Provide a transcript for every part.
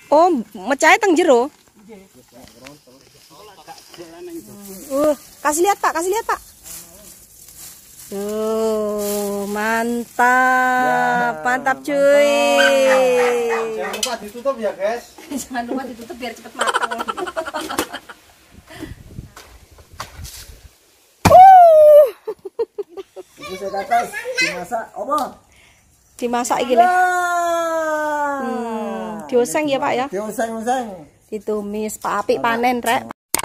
Oh, mecahe teng jero. Kasih lihat Pak, kasih lihat Pak. Tuh, mantap, mantap cuy. Jangan lupa ditutup ya guys. Jangan lupa ditutup biar cepet matang. Itu saya atas dimasak apa? Dimasak iki lho. Dioseng ya Pak ya. Dioseng-oseng. Ditumis, Pak apik panen rek.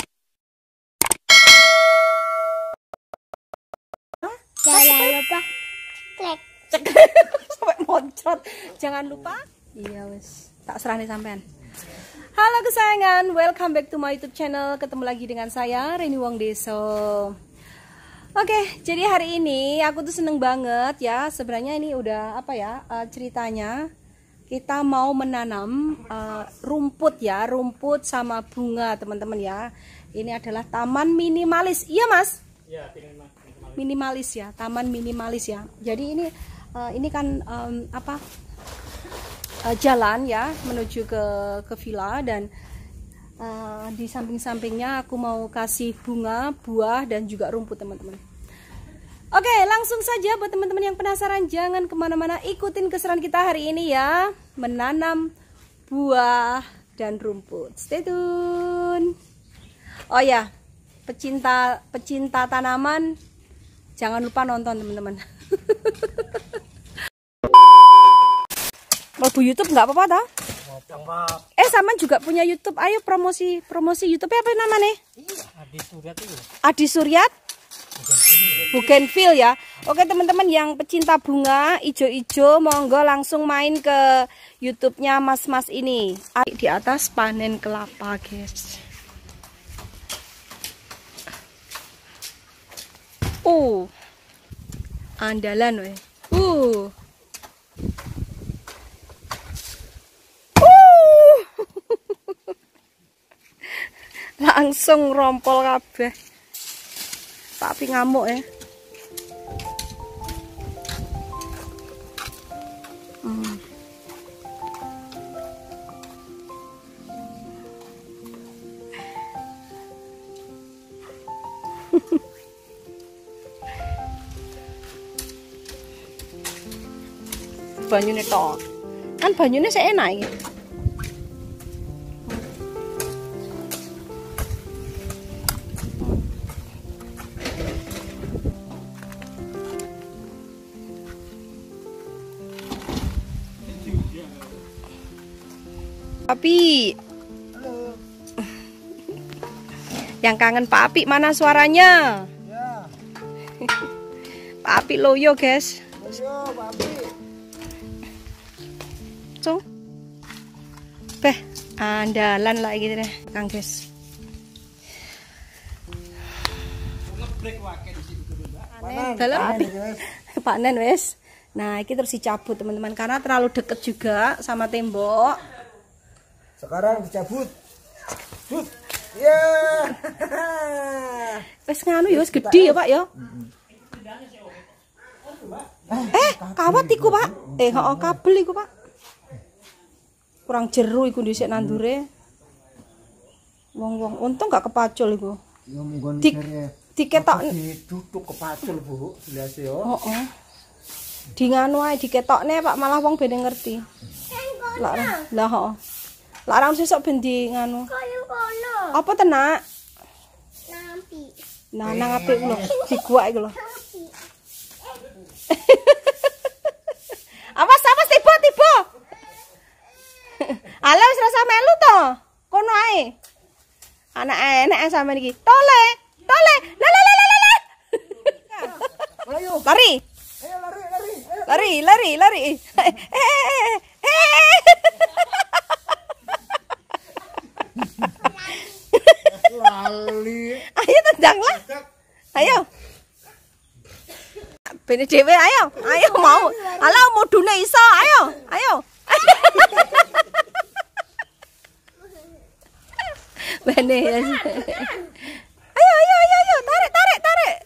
Jangan lupa klik. Sampai moncot. Jangan lupa. Iya wes, tak serahne sampean. Halo kesayangan, welcome back to my YouTube channel. Ketemu lagi dengan saya Reni Wong Deso. Oke, jadi hari ini aku tuh seneng banget ya. Sebenarnya ini udah apa ya ceritanya. Kita mau menanam rumput ya, rumput sama bunga teman-teman ya. Ini adalah taman minimalis. Iya Mas? Iya, minimalis ya, taman minimalis ya. Jadi ini kan jalan ya menuju ke villa dan di samping-sampingnya aku mau kasih bunga, buah dan juga rumput teman-teman. Oke, langsung saja buat teman-teman yang penasaran jangan kemana-mana, ikutin keseruan kita hari ini ya, menanam buah dan rumput. Stay tune. Oh ya, pecinta tanaman jangan lupa nonton teman-teman. Mau YouTube nggak apa-apa toh? Sama juga punya YouTube. Ayo promosi YouTube apa namanya? Adi Suryat itu. Adi Suryat. Bougainville ya. Oke teman-teman yang pecinta bunga ijo-ijo monggo langsung main ke YouTube-nya mas-mas ini. Di atas panen kelapa, guys. Andalan weh. Langsung rompol kabeh. Tapi ngamuk ya. Banyune tok. Kan banyune seenak iki. Papi. Yang kangen Pak Api mana suaranya? Ya. Pak Api loyo, guys. Ayo, Pak Api. So. Beh, andalan lah gitu deh, Kang guys. Panen wes. Nah, ini terus dicabut teman-teman karena terlalu deket juga sama tembok. Sekarang dicabut. Ya. Wes nganu ya, wes gede ya Pak ya. Kawat iku Pak. Kabel iku Pak. Kurang jeru iku dhisik nandure. Wong untung gak kepacul iku. Ya monggo diketok ditutuk kepacul Bu, jelas ya. Heeh. Di nganu ae diketokne Pak malah wong ben ngerti. Lah heeh. Lah orang sesuk ben di nganu. Apa tenak? Nampi. Nah, nang apik lho, di gua iku lho. Awas tiba. Ala wis rasa melu to. Kono ae. Anak enek sampean iki. Tole. La. Ayo. Lari. Ayo lari. Lari. Lali. Ayo tendang lah. Ayo. Bene dhewe ayo mau. Ala mudune iso, ayo. Bene ya. Ayo, tarik.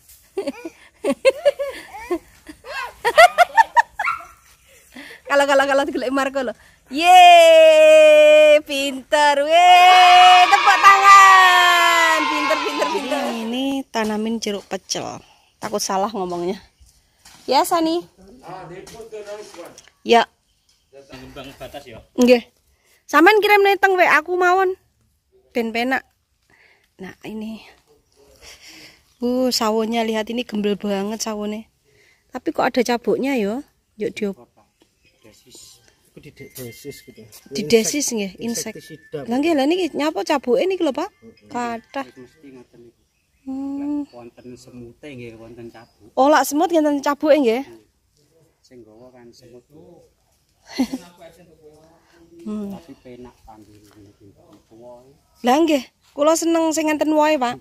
Kalau digelek Marco lho. Yeay, pinter. Weh, tepuk tangan. Pinter. Ini tanamin jeruk pecel. Takut salah ngomongnya. Ya, Sani. Ya. Ngembang batas ya. Nggih. Sampean kirim neteng we aku mawon. Ben penak. Nah, ini. Sawonnya lihat ini gembel banget sawonnya. Tapi kok ada cabuknya ya? Yuk diop. Desis. Iku didesis gitu. Didesis nggih, insek. Lah nggih, lha niki nyapa cabuke niki lho, Pak? Kathah. Mesti ngoten niku. Wonten semute nggih, wonten cabuk. Oh, lak semut ngenten cabuke nggih. Sing nggawa kan semut. Tapi penak tandur niku. Tuwa. Lah nggih, kula seneng sing ngenten wohe, Pak.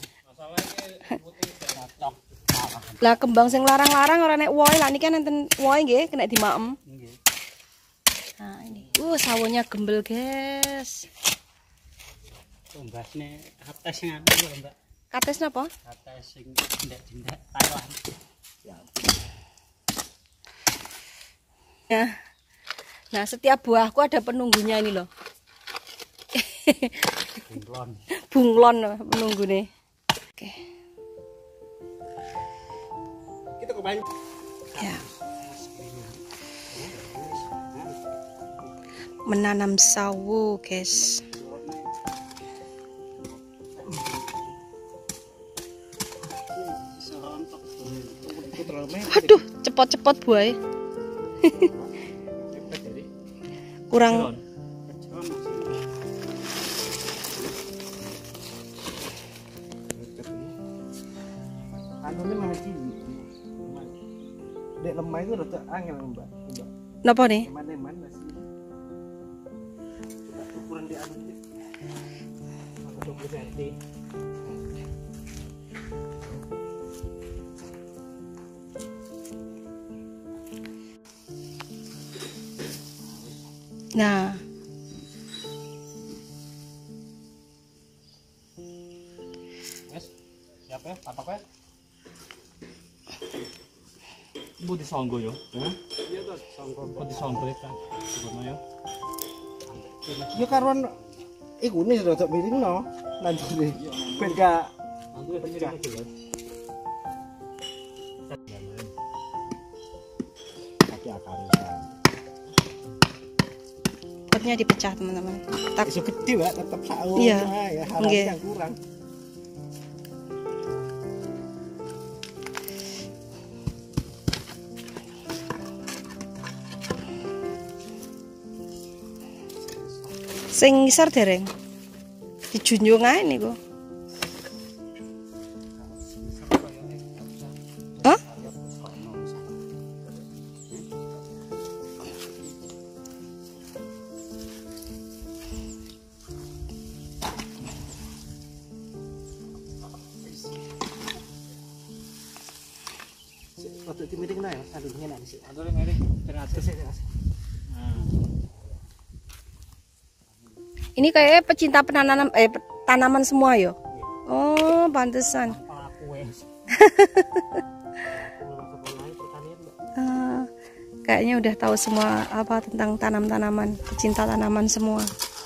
Lah kembang sing larang-larang ora nek wohe, lah niki kan enten wohe nggih, kena dimaem. Nggih. Nah, ini. Sawonnya gembel, guys. Tumbasne ates sing anu lho, Mbak. Kates napa? Ates sing jendak-jendak Thailand. Ya. Nah, setiap buahku ada penunggunya ini loh. Bunglon. Bunglon penunggune. Oke. Kita ke banyu. Ya. Menanam sawo, guys. Waduh, cepot-cepot buah. Kurang. Anune mah cilik. Dek lemah itu rada angel, Mbak. Napa nih? Eman-eman masih. Ukuran di anu iki. 20 cm. Nah. Wes, siap ya, patok ya. Bu disonggo yo. Iya to, disonggo. Kok disonggo kan? Sebenarnya yo. Ya karuan iku ne rada miringno landune. Ben gak pecah. Tapi akan Potnya dipecah, teman-teman. iso gede, Pak, tetep sak Iya. ya Nggih. yang kurang. Sing ngisor dereng. Dijunjung ae niku. Hah? Rada dimiringno ya, sandungnya nek sik. Andure ngene, teratur sik. Ini kayak pecinta tanaman semua yo. Oh, pantesan. Pelaku wes. Kayaknya udah tahu semua apa tentang tanaman, pecinta tanaman semua.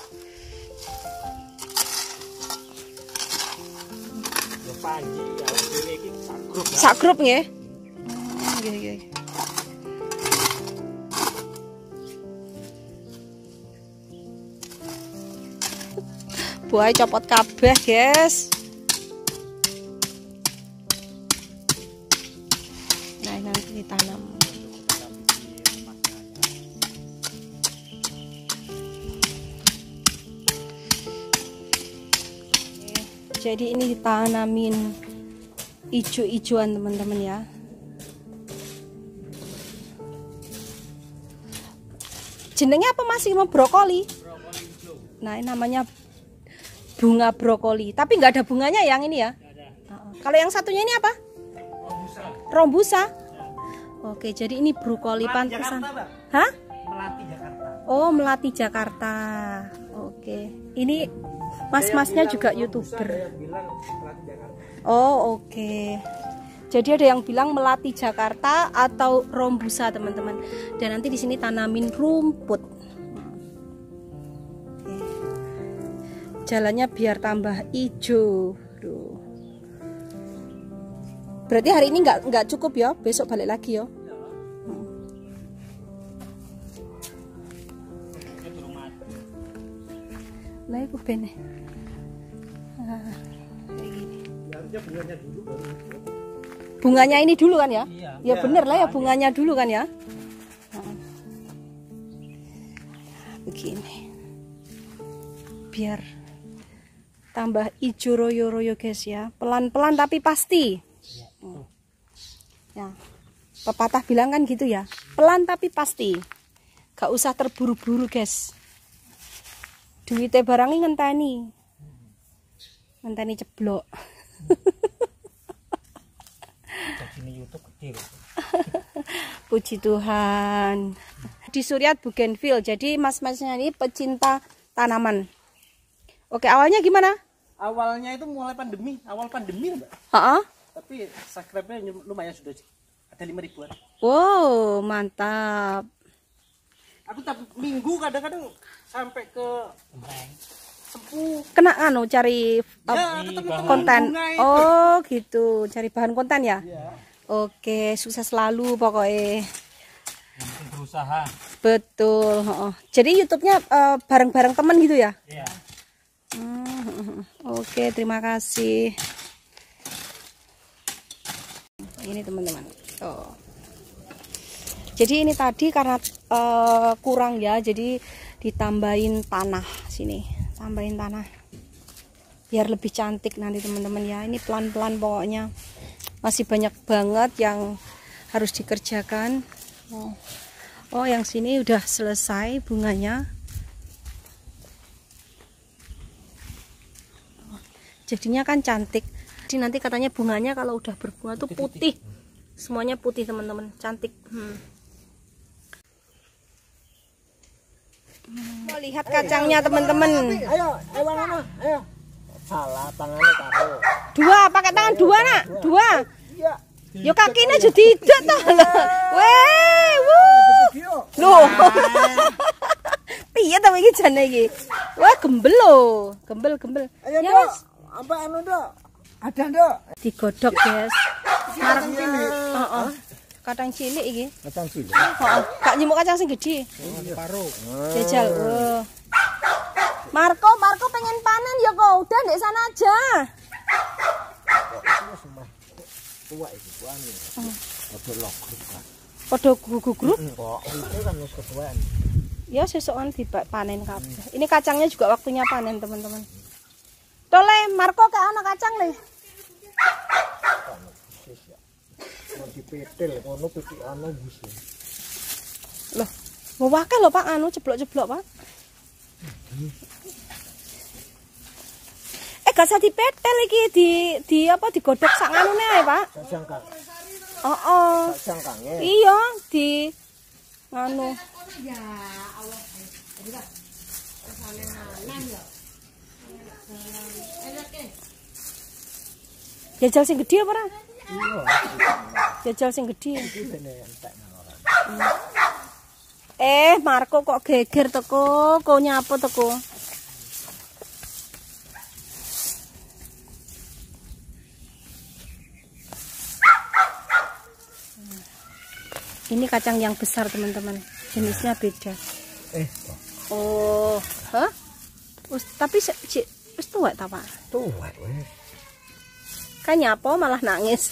Yo panji ya dhewe iki sak grup. Sak grup nggih. Nggih. Buah copot kabeh, guys. Nah, nanti ditanam. Jadi ini ditanamin ijo-ijoan, teman-teman ya. Jenengnya apa Mas? Ini brokoli. Nah, ini namanya bunga brokoli. Tapi nggak ada bunganya yang ini ya. Kalau yang satunya ini apa? Rombusa. Oke, jadi ini brokoli pantesan. Hah? Melati Jakarta. Oh, Melati Jakarta. Oke. Ini mas-masnya juga YouTuber. Bilang Melati Jakarta. Oh, oke. Jadi ada yang bilang Melati Jakarta atau Rombusa, teman-teman. Dan nanti di sini tanamin rumput. Jalannya biar tambah hijau. Tuh. Berarti hari ini nggak cukup ya, besok balik lagi ya. Lah iku bene. Harusnya bunganya dulu baru. Bunganya ini dulu kan ya? Iya. Ya bener lah ya, bunganya dulu kan ya. Begini. Biar tambah hijau royo-royo guys ya. Pelan-pelan tapi pasti. Ya. Pepatah bilang kan gitu ya. Pelan tapi pasti. Gak usah terburu-buru guys. Duitnya barangnya ngenteni. Ngenteni ceblok. Ini YouTube kecil. Puji Tuhan. Di Suryat Bougainville. Jadi mas-masnya ini pecinta tanaman. Oke, awalnya gimana? Awalnya itu mulai pandemi, awal pandemi Mbak. Heeh. Tapi subscribe-nya lumayan sudah ada 5 ribuan. Wow, mantap. Aku tiap minggu kadang-kadang sampai ke Sempu. Kena cari Ya, ketemu konten. bunga itu. Oh, gitu. Cari bahan konten ya? Ya. Oke, sukses selalu pokoknya. Yang penting berusaha. Betul. Heeh. Jadi YouTube-nya bareng-bareng teman gitu ya? Iya. Oke, terima kasih. Ini teman-teman. Oh. Jadi ini tadi karena kurang ya, jadi ditambahin tanah sini, tambahin tanah biar lebih cantik nanti teman-teman ya. Ini pelan-pelan pokoknya, masih banyak banget yang harus dikerjakan. Oh, yang sini udah selesai bunganya. Jadinya kan cantik. Jadi nanti katanya bunganya kalau udah berbunga tuh putih, semuanya putih teman-teman, cantik. Mau lihat kacangnya teman-teman. Ayo, mana? Ayo. Salah tangannya taruh. Dua, pakai tangan dua nak, dua. Iya. Yo kakinya jadi tidak toh. Weh, wuh. Loh. Piye ta iki jane iki? Wah, gembel loh. Gembel. Ayo Ya Dok. wes. Apa Dok? Ada Dok. Digodok, guys. Marang cilik. Heeh. Kacang cilik iki. Kacang cilik. Heeh. Gak nyimuk kacang sing gede. Paruh. Jajal. Marco pengen panen ya kok. Udah ndek sana aja. Tua iki kuane. Padha logruk kan. Padha gugugruk. Kok itu kan wis ketuaan. Ya sesokan dipanen kabeh. Ini kacangnya juga waktunya panen, teman-teman. Tole, Marco ke ana kacang le. Mau dipetil ngono pitikane wis. Loh, mau wae lho Pak, anu ceblok-ceblok, Pak. Gak usah dipetel iki, di apa digodhog sak anune ae, Pak. Jangkang. Heeh. Jangkange. Iya, di nganu. Ya Allah. Jajal sing gede apa ora? Iya. Jajal sing gede. Iki bene entek nang ora. Marco kok geger teko, kok nyapo teko. Ini kacang yang besar teman-teman, jenisnya beda. Oh, hah? Tapi wis tuwek ta Pak? Tuwek wis. Kan nyapo malah nangis.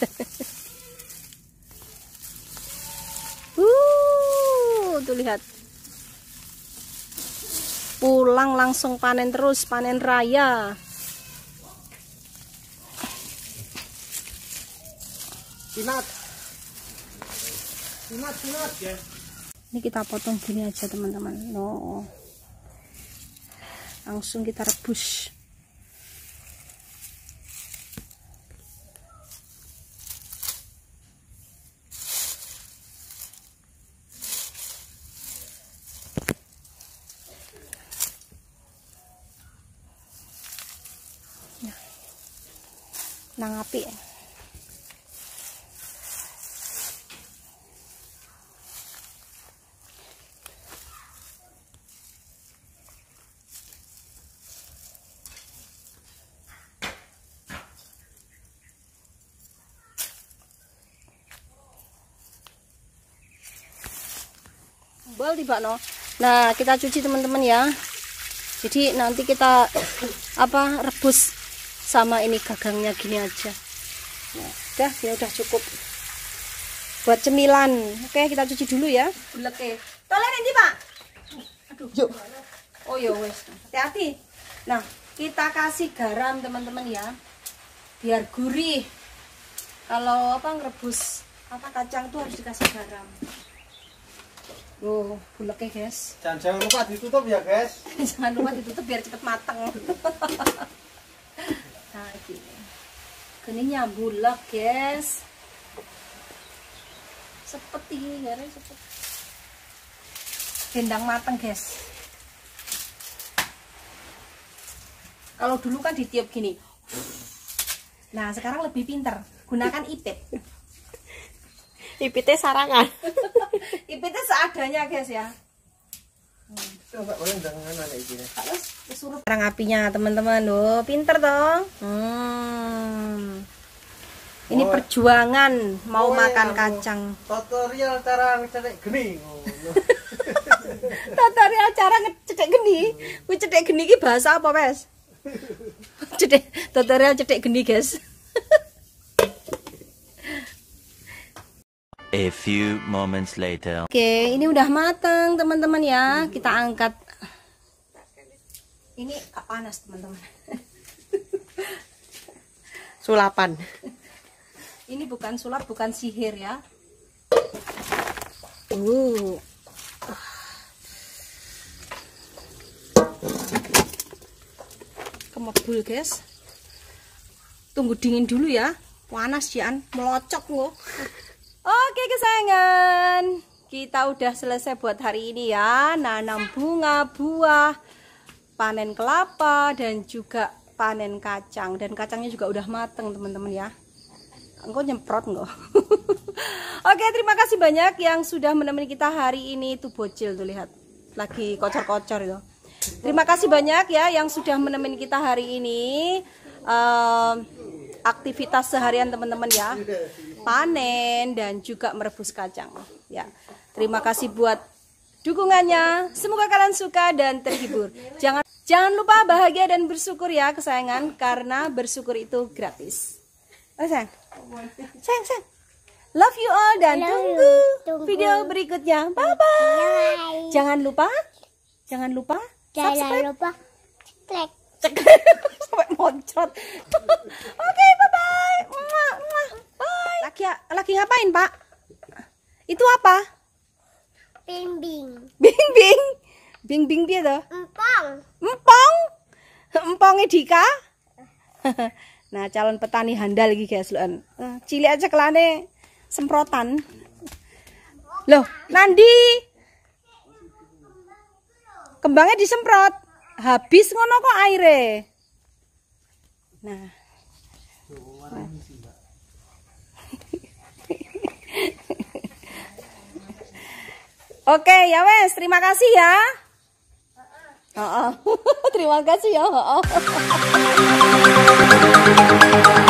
Tuh lihat. Pulang langsung panen terus, panen raya. Sinat ya. Ini kita potong gini aja teman-teman. No. Langsung kita rebus. Nang api. jebol tiba no. Nah, kita cuci teman-teman ya. Jadi nanti kita rebus sama ini gagangnya gini aja. Nah, udah cukup buat cemilan. Oke, kita cuci dulu ya. Buleke. Tolong nanti, Pak. Aduh. Yuk. Oh ya wes. Hati-hati. Nah, kita kasih garam teman-teman ya. Biar gurih. Kalau ngerebus kacang tuh harus dikasih garam. Oh, buleknya guys. Jangan lupa ditutup ya guys. Jangan lupa ditutup biar cepet mateng. Nah, gini. Keningnya bulek guys. Seperti garam seperti. Gendang mateng guys. Kalau dulu kan ditiup gini. Nah, sekarang lebih pinter. Gunakan ipit. Ipitnya sarangan. Ipitnya seadanya guys ya. Coba boleh jangan anak ini. Terus disuruh perang apinya teman-teman. Oh, pinter dong. Ini perjuangan mau makan kacang. Tutorial cara ngecek geni. Tutorial cara ngecek geni. Kuwi cedek geni iki bahasa apa, Wes? Tutorial cedek geni, guys. A few moments later. Oke, ini udah matang teman-teman ya. Kita angkat. Ini gak panas teman-teman. Sulapan. Ini bukan sulap, bukan sihir ya. Kemebul guys. Tunggu dingin dulu ya. Panas ya, melocok loh. Oke kesayangan, kita udah selesai buat hari ini ya. Nanam bunga, buah, panen kelapa, dan juga panen kacang. Dan kacangnya juga udah mateng teman-teman ya. Engkau nyemprot enggak? Oke, terima kasih banyak yang sudah menemani kita hari ini. Tuh bocil tuh lihat, lagi kocor-kocor itu. Terima kasih banyak ya yang sudah menemani kita hari ini. Aktivitas seharian teman-teman ya, panen dan juga merebus kacang ya. Terima kasih buat dukungannya, semoga kalian suka dan terhibur. Jangan lupa bahagia dan bersyukur ya kesayangan, karena bersyukur itu gratis. Sayang, love you all dan tunggu video berikutnya. Bye bye. Jangan lupa subscribe, klik. sampai moncot. Oke, bye bye. Bye. Lagi ngapain, Pak? Itu apa? Bing-bing. Bing piye to? Empong. Emponge Dika. Nah, calon petani handal iki guys lho. Cilik aja kelane semprotan. Loh, Nandi. Kembangnya disemprot. Habis ngono kok aire. Nah. Oke, ya wes, terima kasih ya. Terima kasih ya.